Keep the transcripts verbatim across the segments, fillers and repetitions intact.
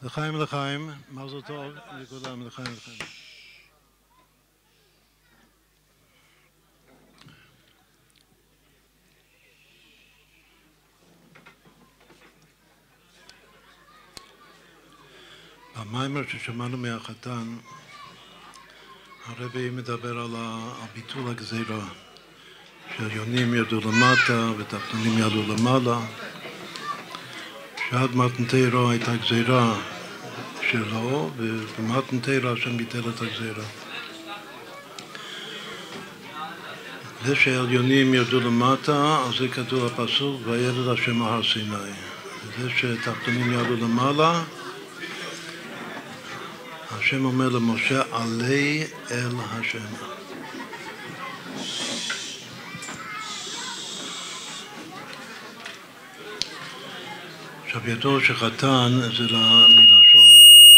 לחיים לחיים, מזל טוב לכולם, לחיים לחיים. במיימר ששמענו מהחתן, הרבי מדבר על ביטול הגזירה, שהעליונים ירדו למטה ותחתונים ירדו למעלה, שעד מתנתרו הייתה גזירה שלו, ובמתנתרו השם ביטל את הגזירה. זה שהעליונים ירדו למטה, אז זה כתוב הפסוק, וירד השם מהר סיני. זה שתחתונים ירדו למעלה, השם אומר למשה, עלי אל השם. עכשיו ידוע שחתן זה מלשון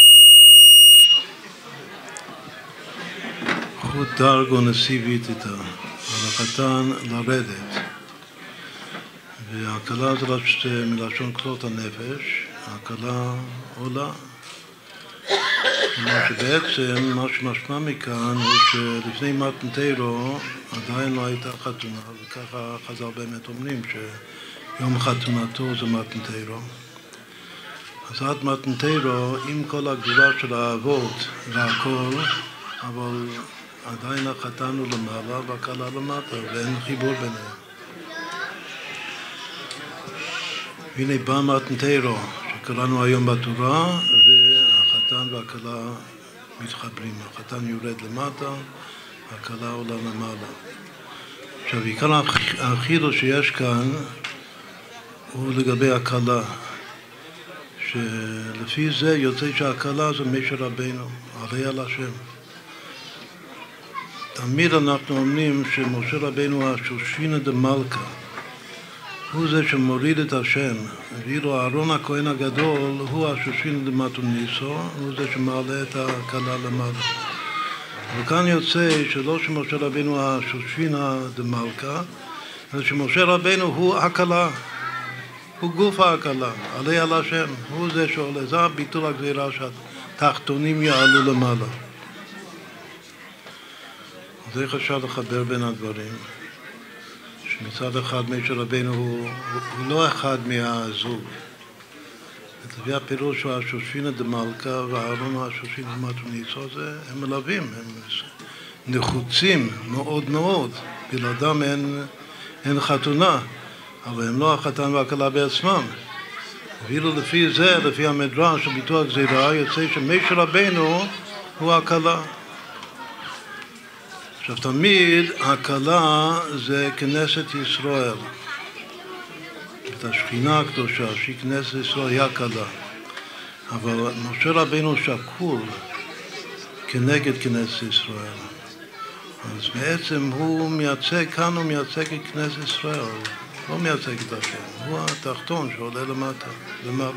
חוט דרגו נסיבית איתה, על החתן לרדת. והקלה זה מלשון כלות הנפש, הקלה עולה. כלומר שבעצם מה שמשמע מכאן הוא שלפני מתנתרו עדיין לא הייתה חתונה, וככה חז"ל באמת אומרים שיום חתונתו זה מתנתרו. אז עד מתנתרו עם כל הגדולה של האבות והכל, אבל עדיין החתן הוא למעלה והכלה למטה ואין חיבור ביניהם. והנה בא מתנתרו שקראנו היום בתורה, החתן והכלה מתחברים, החתן יורד למטה, הכלה עולה למעלה. עכשיו, עיקר החידוש שיש כאן הוא לגבי הכלה, שלפי זה יוצא שהכלה זה משה רבנו, עלי על השם. תמיד אנחנו אומרים שמשה רבנו הוא השושבינה דמלכה, הוא זה שמוריד את השם, ואילו אהרון הכהן הגדול הוא השושבינה דמתוניסו, הוא זה שמעלה את הכלה למעלה. וכאן יוצא שלא שמשה רבנו הוא השושבינה דמלכה, אלא שמשה רבנו הוא הכלה, הוא גוף הכלה, עלי על השם, הוא זה שעולה, זה ביטול הגזירה שהתחתונים יעלו למעלה. זה חשב לחבר בין הדברים. מצד אחד משה רבנו הוא, הוא לא אחד מהזוג. לפי הפירוש הוא השושבינה דמלכה ואהרון הוא השושבינה דמתוניסו, הם מלווים, הם נחוצים מאוד מאוד. בלעדם אין, אין חתונה, אבל הם לא החתן והכלה בעצמם. ואילו לפי זה, לפי המדרש של ביטול הגזירה, יוצא שמשה רבנו הוא הכלה. עכשיו תמיד הכלה זה כנסת ישראל, את השכינה הקדושה שהיא כנסת ישראל היא הכלה, אבל משה רבנו שקול כנגד כנסת ישראל, אז בעצם הוא מייצג, כאן הוא מייצג את כנסת ישראל, לא מייצג את השם, הוא התחתון שעולה למטה, למעלה.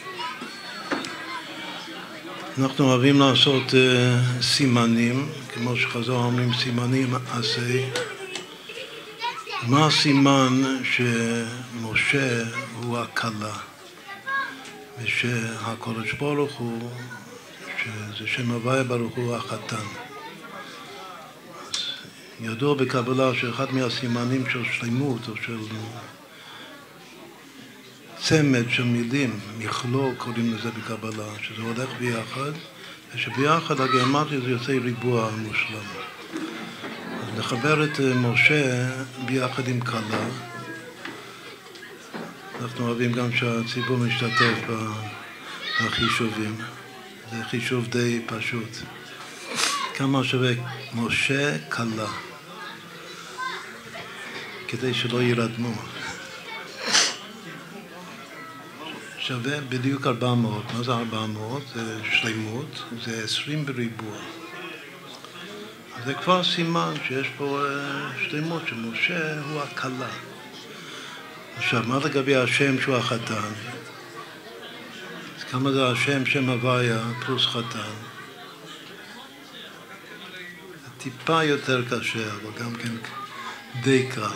אנחנו אוהבים לעשות uh, סימנים, כמו שחז"ל אומרים סימנים עשה. מה הסימן שמשה הוא הכלה, ושהקדוש ברוך הוא, שזה שם הוויה ברוך הוא החתן. אז ידוע בקבלה שאחד מהסימנים של שלמות או של צמד של מילים, מכלול קוראים לזה בקבלה, שזה הולך ביחד, ושביחד הגרמטי זה יוצא ריבוע מושלם. אז לחבר את משה ביחד עם כלה, אנחנו אוהבים גם שהציבור משתתף בחישובים, זה חישוב די פשוט. כמה שווה משה כלה, כדי שלא ירדמו. שווה בדיוק ארבע מאות. מה זה ארבע מאות? זה שלמות, זה עשרים בריבוע. זה כבר סימן שיש פה שלמות, שמשה הוא הכלה. עכשיו, מה לגבי השם שהוא החתן? אז כמה זה השם, שם הוויה, פלוס חתן? טיפה יותר קשה, אבל גם כן די קל.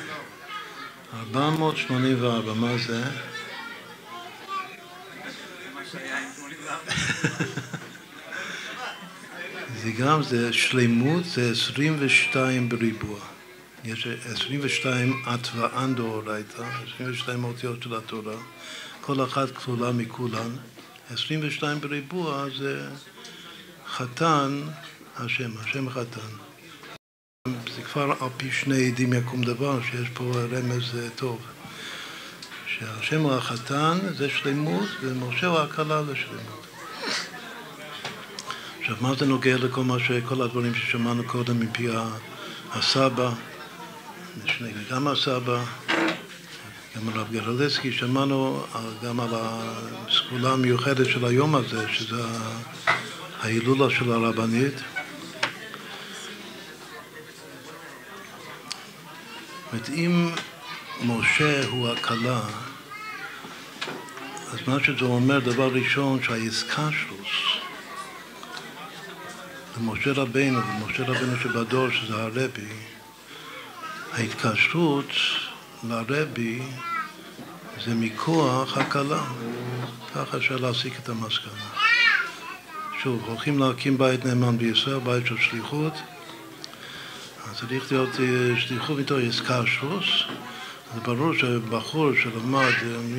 ארבע מאות שמונים וארבע, מה זה? זה גם, זה שלמות, זה עשרים ושתיים בריבוע. יש עשרים ושתיים אטבען דאורייתא, עשרים ושתיים אותיות של התורה, כל אחת כלולה מכולן. עשרים ושתיים בריבוע זה חתן השם, השם חתן. זה כבר על פי שני עדים יקום דבר, שיש פה רמז טוב. שהשם הוא החתן, זה שלמות, ומשה הוא הכלה לשלמות. עכשיו, מה זה נוגע לכל מה שכל הדברים ששמענו קודם מפי הסבא, גם הסבא, גם הרב גרלסקי, שמענו גם על הסגולה המיוחדת של היום הזה, שזה ההילולה של הרבנית. זאת אם משה הוא הכלה, אז מה שזה אומר, דבר ראשון, שהאיסקשרוס, למשה רבינו, ומשה רבינו שבדור, שזה הרבי, ההתקשרות לרבי זה מכוח הכלה. ככה אפשר להסיק את המסקנה. שוב, הולכים להקים בית נאמן בישראל, בית של שליחות, אז צריך להיות שליחות מתוך איסקשרוס. זה ברור שבחור שלמד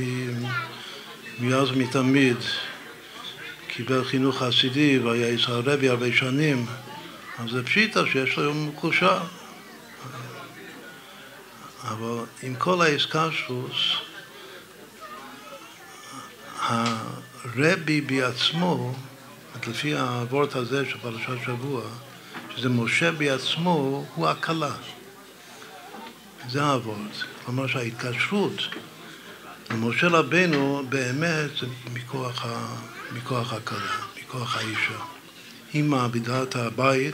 מאז מתמיד קיבל חינוך חסידי והיה ישראל רבי הרבה שנים, אז זה פשיטה שיש לו יום מקושר. אבל עם כל האיסקשרוס, הרבי בעצמו, לפי העבורת הזה של פרשת שבוע, שזה משה בעצמו, הוא הכלה. זה העבורת. כלומר שההתקשרות למשה רבינו באמת זה מכוח, ה, מכוח הכלה, מכוח האישה. היא מעבידה את הבית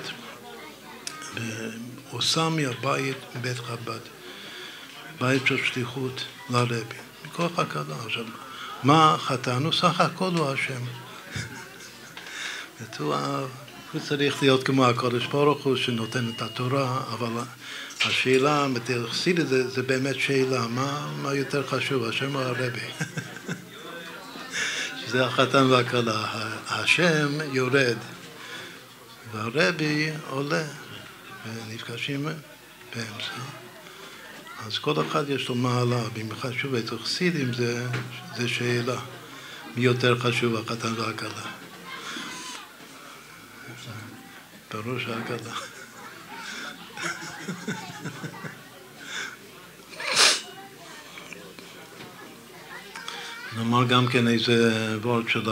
ועושה מהבית בית חב"ד. בית של שליחות לרבי. מכוח הכלה. עכשיו, מה חתנו? סך הכל הוא השם. הוא צריך להיות כמו הקודש ברוך הוא שנותן את התורה, אבל השאלה, חסידית זה, זה באמת שאלה, מה, מה יותר חשוב, השם או הרבי? שזה החתן והכלה. השם יורד, והרבי עולה, ונפגשים באמצע. אז כל אחד יש לו מעלה, במיוחד שוב, את חסידים זה, זה שאלה, מי יותר חשוב, החתן והכלה? ברור שהכלה. נאמר גם כן איזה וורט של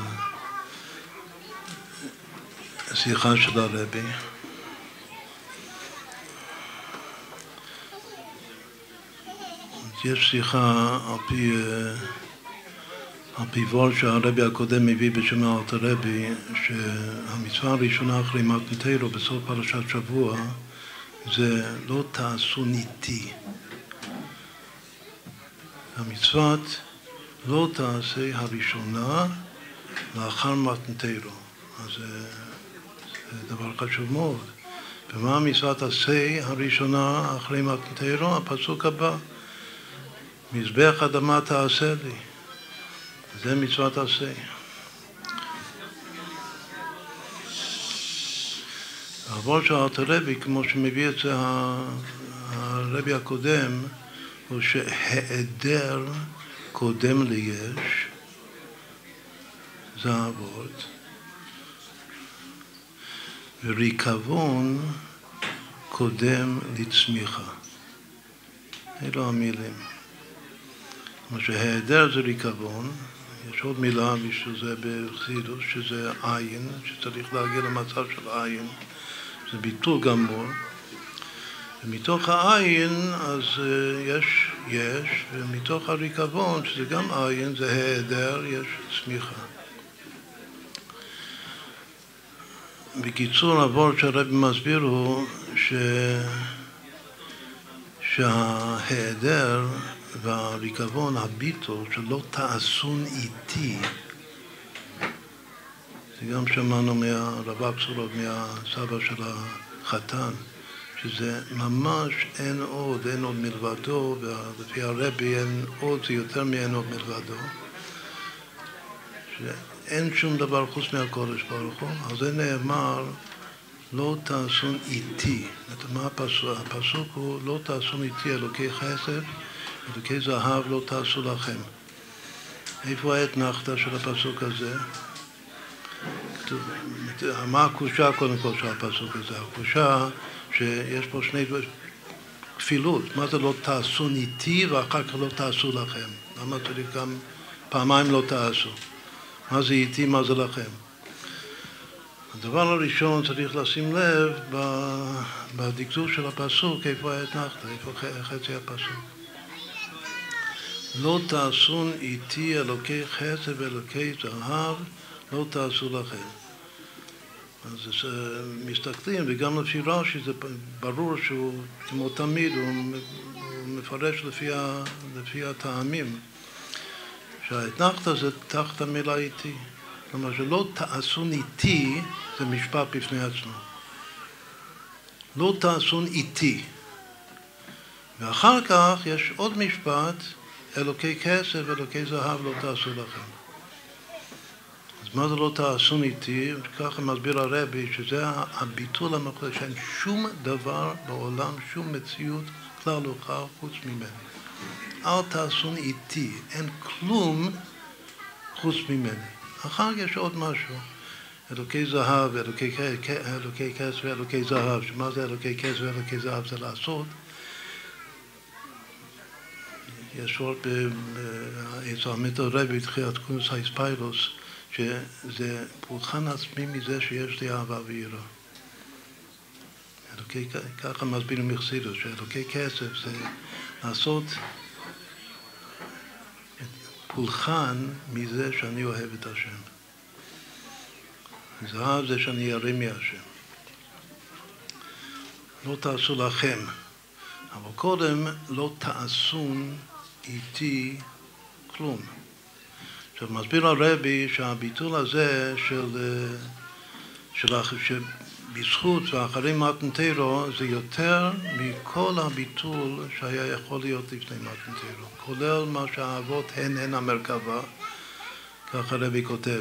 השיחה של הרבי. יש שיחה על פי, על פי וורט שהרבי הקודם מביא בשם אלתר רבי, שהמצווה הראשונה אחרי מתנתרו בסוף פרשת שבוע זה לא תעשו ניתי. המצוות לא תעשה הראשונה לאחר מתנתרו. אז זה, זה דבר חשוב מאוד. ומה המצוות עשה הראשונה אחרי מתנתרו? הפסוק הבא. מזבח אדמה תעשה לי. זה מצוות עשה. העבוד של אלתר רבי, כמו שמביא את זה הרבי הקודם, הוא שהיעדר קודם ליש, זה העבוד, וריקבון קודם לצמיחה. אלו המילים. כמו שהיעדר זה ריקבון, יש עוד מילה בשביל זה בחסידות, שזה עין, שצריך להגיע למצב של עין, זה ביטול גמור. ומתוך העין אז יש, יש, ומתוך הריקבון, שזה גם עין, זה היעדר, יש צמיחה. בקיצור, העבוד שהרבי מסביר הוא ש... שההיעדר והריקבון, הביטול, שלא תעשון איתי, זה גם שמענו מהרב אבסולוב, מהסבא של החתן, שזה ממש אין עוד, אין עוד מלבדו, ולפי הרבי אין עוד, זה יותר מאין עוד מלבדו, שאין שום דבר חוץ מהקודש ברוך הוא, על זה נאמר לא תעשון איתי. מה הפסוק? הפסוק הוא לא תעשון איתי אלוקי חסד, אלוקי זהב לא תעשו לכם. איפה האתנחתא של הפסוק הזה? מה הקושה קודם כל של הפסוק הזה? הקושה שיש פה שני דברים, כפילות. מה זה לא תעשון איתי ואחר כך לא תעשו לכם? למה צריך גם פעמיים לא תעשו? מה זה איתי, מה זה לכם? הדבר הראשון צריך לשים לב בדקדוק של הפסוק, איפה האתנחתא, איפה חצי הפסוק. לא תעשון איתי אלוקי חסד ואלוקי זהב, לא תעשו לכם. אז מסתכלים, וגם לפי רש"י זה ברור שהוא, כמו תמיד, הוא מפרש לפי, ה, לפי הטעמים, שהאתנחתא זה תחת המילה איתי. כלומר, שלא תעשון איתי, זה משפט בפני עצמו. לא תעשון איתי. ואחר כך יש עוד משפט, אלוקי כסף ואלוקי זהב לא תעשו לכם. אז מה זה לא תעשון איתי? ככה מסביר הרבי, שזה הביטול המחלט, שאין שום דבר בעולם, שום מציאות, כלל וכלל חוץ ממני. אל תעשון איתי, אין כלום חוץ ממני. אחר יש עוד משהו, אלוקי זהב, אלוקי כסף ואלוקי זהב. שמה זה אלוקי כסף ואלוקי זהב? זה לעשות. יש עוד באצל המיתו רבי בתחילת כונס האספיילוס, שזה פולחן עצמי מזה שיש לי אהבה ויראה. אלוקי, ככה מסבירים מחסידות, שאלוקי כסף זה לעשות פולחן מזה שאני אוהב את השם. זהב זה שאני ירא מהשם. לא תעשו לכם, אבל קודם לא תעשון איתי כלום. עכשיו מסביר הרבי שהביטול הזה של, של, שבזכות ואחרי מתן תורה זה יותר מכל הביטול שהיה יכול להיות לפני מתן תורה, כולל מה שהאבות הן הן המרכבה, כך הרבי כותב.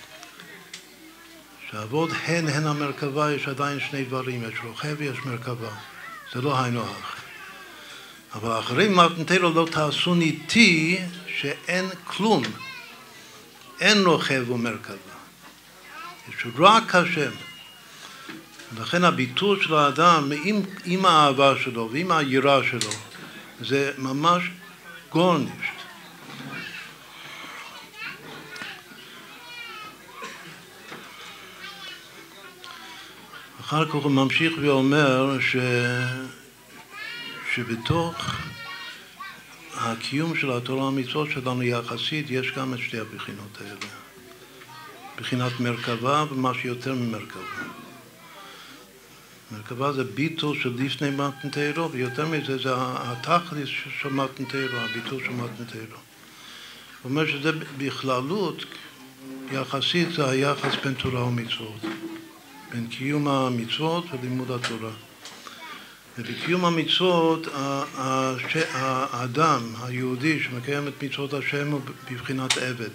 שהאבות הן הן המרכבה יש עדיין שני דברים, יש רוכב ויש מרכבה, זה לא היינו הך. אבל אחרי מתן תורה לא תעשון איתי שאין כלום, אין רוכב ומרכבה, יש רק השם. לכן הביטול של האדם עם, עם האהבה שלו ועם היראה שלו זה ממש גורנישט. אחר כך הוא ממשיך ואומר ש... שבתוך הקיום של התורה המצוות שלנו יחסית יש גם את שתי הבחינות האלה. בחינת מרכבה ומה שיותר ממרכבה. מרכבה זה ביטול של לפני מתן תורה, ויותר מזה זה התכלית של מתן תורה, הביטול של מתן תורה. הוא אומר שזה בכללות, יחסית זה היחס בין תורה ומצוות. בין קיום המצוות ולימוד התורה. ובקיום המצוות, האדם, היהודי שמקיים את מצוות השם הוא בבחינת עבד.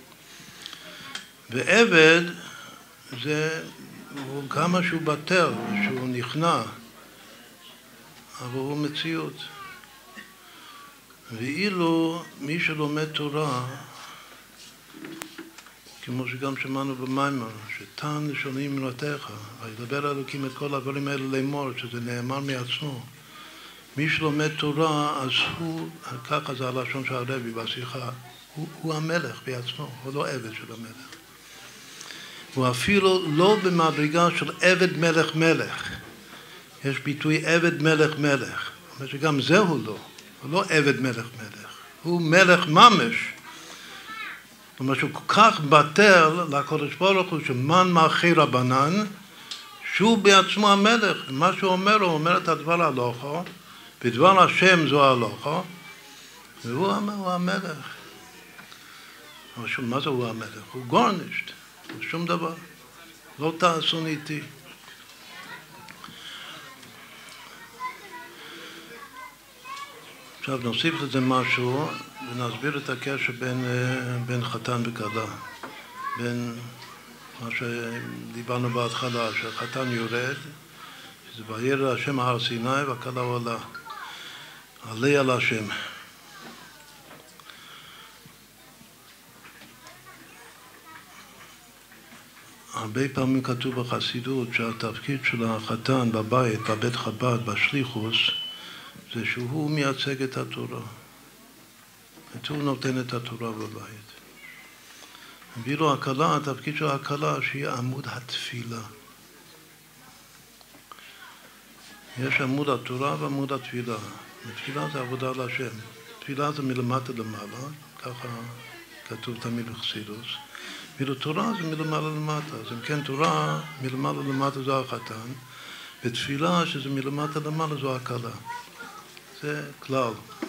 ועבד זה הוא כמה שהוא בטל, שהוא נכנע, אבל הוא מציאות. ואילו מי שלומד תורה, כמו שגם שמענו במימר, שתן לשוני מילותיך, וידבר אלוקים את כל הדברים האלה לאמור, שזה נאמר מעצמו. מי שלומד תורה, אז הוא, ככה זה הלשון של הרבי בשיחה, הוא, הוא המלך בעצמו, הוא לא עבד של המלך. הוא אפילו לא במדרגה של עבד מלך מלך. יש ביטוי עבד מלך מלך. זאת אומרת שגם זה הוא לא. הוא לא עבד מלך מלך. הוא מלך ממש. זאת אומרת שהוא כל כך בטל לקודש ברוך הוא שמן מאחי רבנן, שהוא בעצמו המלך. מה שהוא אומר, הוא אומר את הדבר הלוכו, בדבר השם זו הלוכו, והוא הוא המלך. אבל שום, מה זה הוא המלך? הוא גורנישט. שום דבר. לא תעשון איתי. עכשיו נוסיף לזה משהו ונסביר את הקשר בין, בין חתן וכלה. בין מה שדיברנו בהתחלה, שהחתן יורד, שזה וירא השם הר סיני והכלה עולה, עלה על השם. הרבה פעמים כתוב בחסידות שהתפקיד של החתן בבית, בבית חב"ד, בשליחוס, זה שהוא מייצג את התורה. הוא נותן את התורה בבית. ואילו הכלה, התפקיד של הכלה, שהיא עמוד התפילה. יש עמוד התורה ועמוד התפילה. התפילה זה עבודה על השם. תפילה זה מלמטה למעלה, ככה כתוב תמיד בחסידות. ואילו תורה זה מלמעלה למטה. אז אם כן, תורה מלמעלה למטה זו החתן, ותפילה שזה מלמטה למעלה זו הכלה. זה כלל.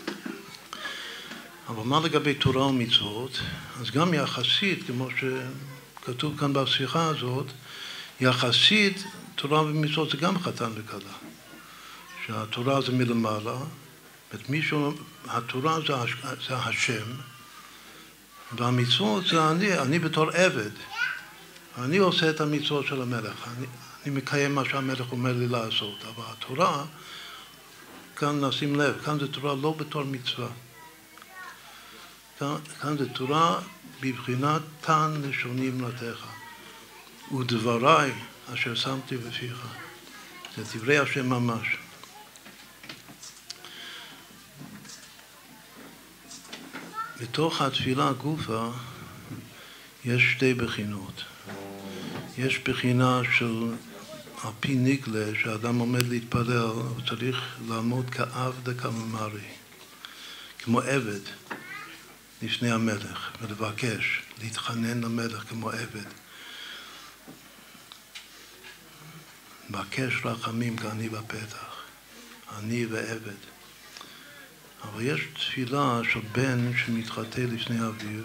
אבל מה לגבי תורה ומצוות? אז גם יחסית, כמו שכתוב כאן בשיחה הזאת, יחסית תורה ומצוות זה גם חתן וכלה. שהתורה זה מלמעלה, מישהו, התורה זה, זה השם, והמצוות זה אני, אני בתור עבד. אני עושה את המצוות של המלך, אני, אני מקיים מה שהמלך אומר לי לעשות, אבל התורה, כאן נשים לב, כאן זה תורה לא בתור מצווה. כאן, כאן זה תורה בבחינת תן לשוני אמרתך, ודבריי אשר שמתי בפיך. זה דברי השם ממש. בתוך התפילה גופה יש שתי בחינות. יש בחינה של על פי נגלה, שהאדם עומד להתפלל, הוא צריך לעמוד כעבד כממרי, כמו עבד לפני המלך, ולבקש, להתחנן למלך כמו עבד. בקש רחמים כעני בפתח, עני ועבד. אבל יש תפילה של בן שמתחטא לפני אביו,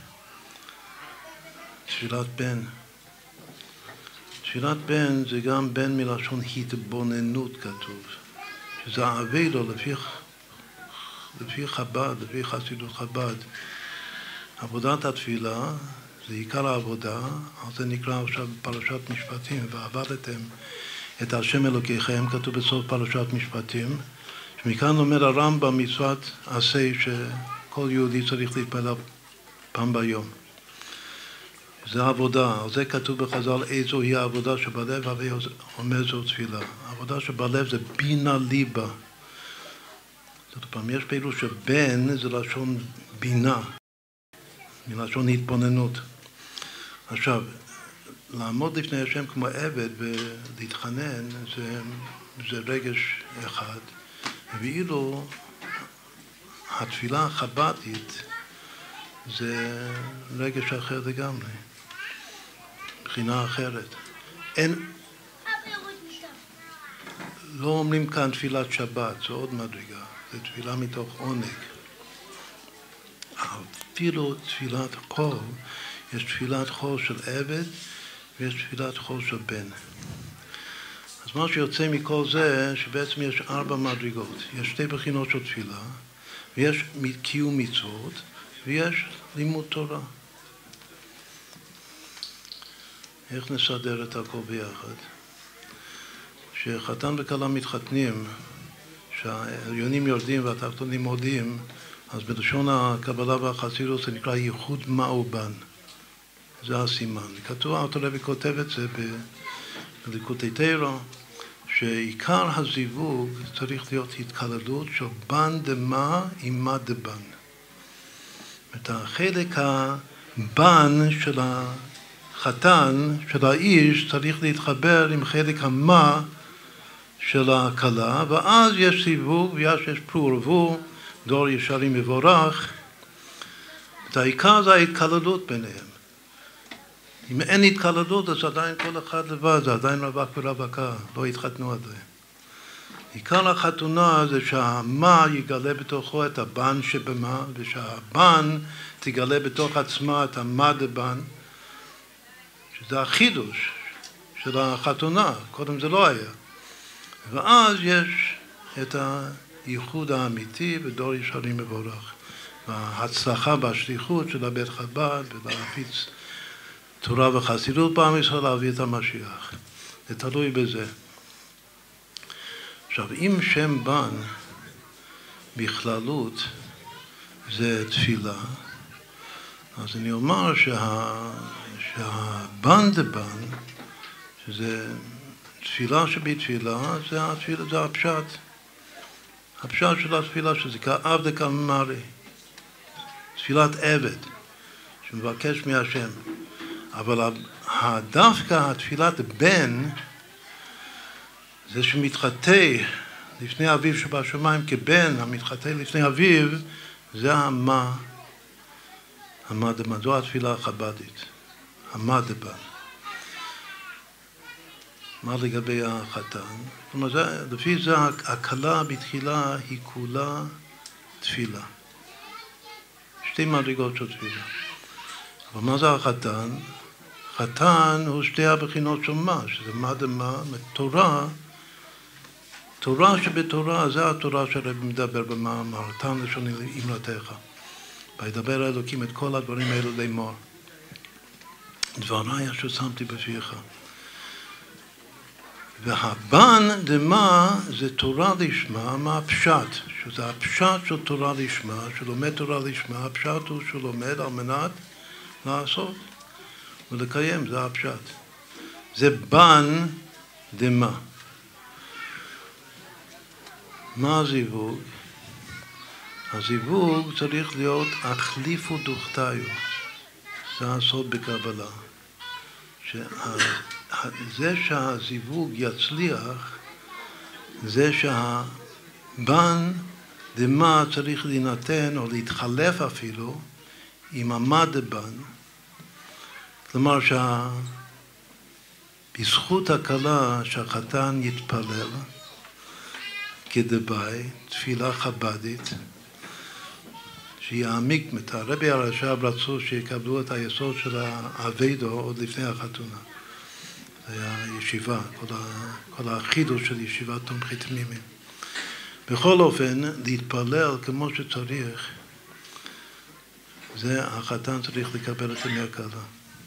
תפילת בן. תפילת בן זה גם בן מלשון התבוננות כתוב, שזה האבילו לפי, לפי חב"ד, לפי חסידות חב"ד. עבודת התפילה זה עיקר העבודה, אז זה נקרא עכשיו פרשת משפטים, ועבדתם את השם אלוקיכם, כתוב בסוף פרשת משפטים, שמכאן לומד הרמב"ם מצוות עשה שכל יהודי צריך להתפלל פעם ביום. זה עבודה, על זה כתוב בחז"ל, איזו היא העבודה שבלב, אבל אומר זו תפילה. העבודה שבלב זה בינה ליבה. זאת אומרת, יש פעילו שבן זה לשון בינה, מלשון התבוננות. עכשיו, לעמוד לפני השם כמו עבד ולהתחנן זה, זה רגש אחד, ואילו התפילה החב"דית זה רגש אחר לגמרי, בחינה אחרת. אין, לא אומרים כאן תפילת שבת, זה עוד מדרגה, זה תפילה מתוך עונג. אפילו תפילת חול, יש תפילת חול של עבד ויש תפילת חול של בן. אז מה שיוצא מכל זה, שבעצם יש ארבע מדרגות. יש שתי בחינות של תפילה, ויש קיום מצוות, ויש לימוד תורה. איך נסדר את הכל ביחד? כשחתן וכלה מתחתנים, שהעליונים יורדים והתחתונים עולים, אז בלשון הקבלה והחסידות זה נקרא ייחוד מאובן. זה הסימן. כתוב, אותו רבי כותב את זה בליקוטי תורה, שעיקר הזיווג צריך להיות התקללות של בן דמה עם מה דבן. את החלק הבן של החתן, של האיש, צריך להתחבר עם חלק המה של הכלה, ואז יש סיווג ויש יש פרו ורבו, דור ישרים מבורך. את העיקר זה ההתקללות ביניהם. אם אין התקללות, אז עדיין כל אחד לבד, זה עדיין רווק ורווקה, לא התחתנו עדיין. עיקר החתונה זה שהמה יגלה בתוכו את הבן שבמה, ושהבן תגלה בתוך עצמה את המה דבן, שזה החידוש של החתונה, קודם זה לא היה. ואז יש את הייחוד האמיתי ודור ישרים מבורך. וההצלחה בשליחות של הבית חב"ד ולהפיץ תורה וחסידות בעם ישראל להביא את המשיח. זה תלוי בזה. עכשיו, אם שם בן בכללות זה תפילה, אז אני אומר שה, שהבן דבן, שזה תפילה שבתפילה, זה, התפילה, זה הפשט. הפשט של התפילה, שזה כעבד כממרי. תפילת עבד, שמבקש מהשם. אבל דווקא התפילת בן, זה שמתחטא לפני אביו שבשמיים כבן, המתחטא לפני אביו, זה המה, המה דבן, זו התפילה החבדית, המה דבן. מה לגבי החתן? זאת אומרת, זה, לפי זה הקלה בתחילה היא כולה תפילה. שתי מדרגות של תפילה. אבל מה זה החתן? חתן הוא שתי הבחינות של מה, שזה מה דמה, תורה, תורה שבתורה, זה התורה שהרב מדבר במאמר, תן לשוני אמרתך. וידבר האלוקים את כל הדברים האלו לאמור. דבריי אשר שמתי בפיך. והבן דמה זה תורה לשמה, מה הפשט? שזה הפשט של תורה לשמה, שלומד תורה לשמה, הפשט הוא שלומד על מנת לעשות ולקיים, זה הפשט. זה בן דמה. מה הזיווג? הזיווג צריך להיות החליפו דוכתיו. זה הסוד בקבלה. שה... זה שהזיווג יצליח, זה שהבן דמה צריך להינתן או להתחלף אפילו עם המה דבן. כלומר שבזכות הקלה שהחתן יתפלל כדבעי, תפילה חבדית, שיעמיק מתה. הרבי הרש"ב רצו שיקבלו את היסוד של האביידו עוד לפני החתונה. זה היה ישיבה, כל, ה, כל החידוש של ישיבת תומכי תמימים. בכל אופן, להתפלל כמו שצריך, זה החתן צריך לקבל את המקלה.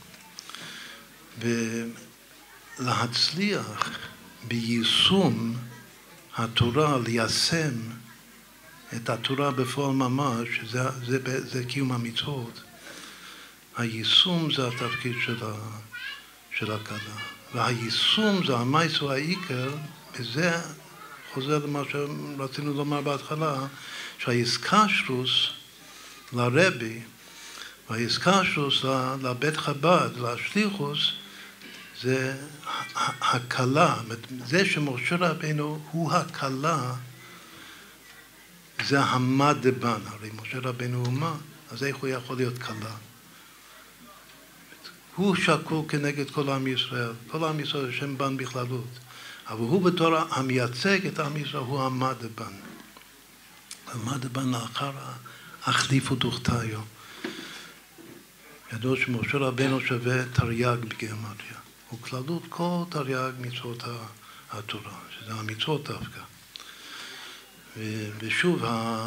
ולהצליח ביישום התורה, ליישם את התורה בפועל ממש, זה, זה, זה קיום המצוות. היישום זה התפקיד של, ה, של הקלה. והיישום זה המייסו העיקר, וזה חוזר למה שרצינו לומר בהתחלה, שהאיסקשרוס לרבי, והאיסקשרוס לבית חב"ד, לשליחוס, זה הקלה. זה שמשה רבינו הוא הקלה, זה המה דבן. הרי משה רבינו הוא מה? אז איך הוא יכול להיות קלה? הוא שקול כנגד כל עם ישראל. כל עם ישראל זה שם בן בכללות. אבל הוא בתור המייצג את עם ישראל, הוא המה דבן. המה דבן לאחר החליפו דוכתיו. ידעו שמשה רבינו שווה תרי"ג בגימטריה. הוא כללות כל תרי"ג מצוות התורה, שזה המצוות דווקא. ושוב,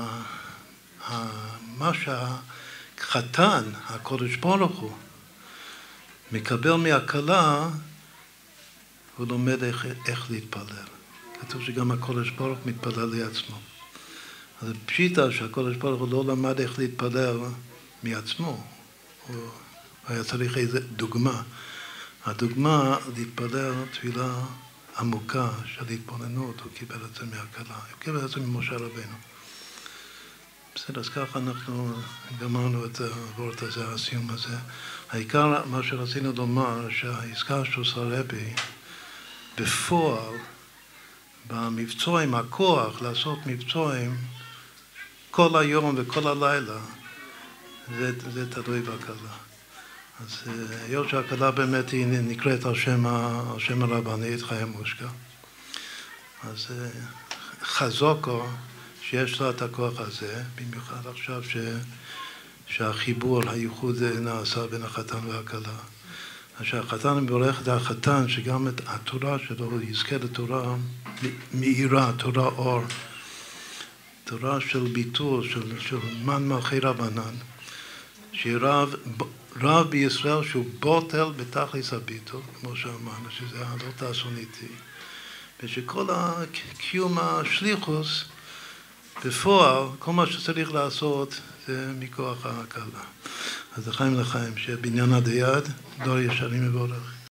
מה שהחתן, הקודש ברוך הוא, מקבל מהקלה, הוא לומד איך, איך להתפלל. כתוב שגם הקודש ברוך הוא מתפלל לעצמו. אז פשיטה שהקודש ברוך הוא לא למד איך להתפלל מעצמו. הוא היה צריך איזו דוגמה. הדוגמה להתפלל תפילה עמוקה של התבוננות, הוא קיבל את זה מהקלה. הוא קיבל את זה ממשה רבינו. בסדר, אז ככה אנחנו גמרנו את הוורט הזה, הסיום הזה. העיקר, מה שרצינו לומר, שהעסקה שעושה רבי, בפועל, במבצועים, הכוח לעשות מבצועים, כל היום וכל הלילה, זה, זה תלוי בהקלה. אז היות שהקלה באמת היא נקראת על שם, על שם הרבנית, חיים מושקה, אז חזוקו, שיש לה את הכוח הזה, במיוחד עכשיו ש, שהחיבור, הייחוד נעשה בין החתן והקלה. אז שהחתן מברך את החתן, שגם את התורה שלו, הוא יזכה לתורה מאירה, תורה אור, תורה של ביטול, של, של מן מלכי רבנן, שירב רב בישראל שהוא בוטל בתכלס הביטול, כמו שאמרנו, שזה לא תעשון איתי, ושכל הקיום השליחוס, בפועל, כל מה שצריך לעשות זה מכוח ההקלה. אז לחיים לחיים, שבעניין עד היד, דור ישרים מבורך.